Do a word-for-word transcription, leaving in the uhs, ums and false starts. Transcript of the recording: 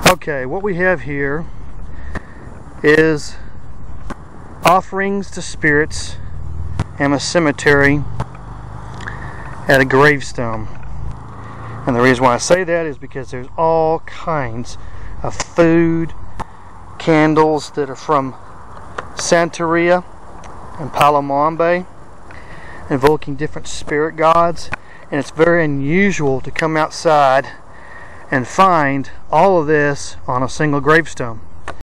Okay, what we have here is offerings to spirits in a cemetery at a gravestone. And the reason why I say that is because there's all kinds of food, candles that are from Santeria and Palomambe, invoking different spirit gods. And it's very unusual to come outside and find all of this on a single gravestone.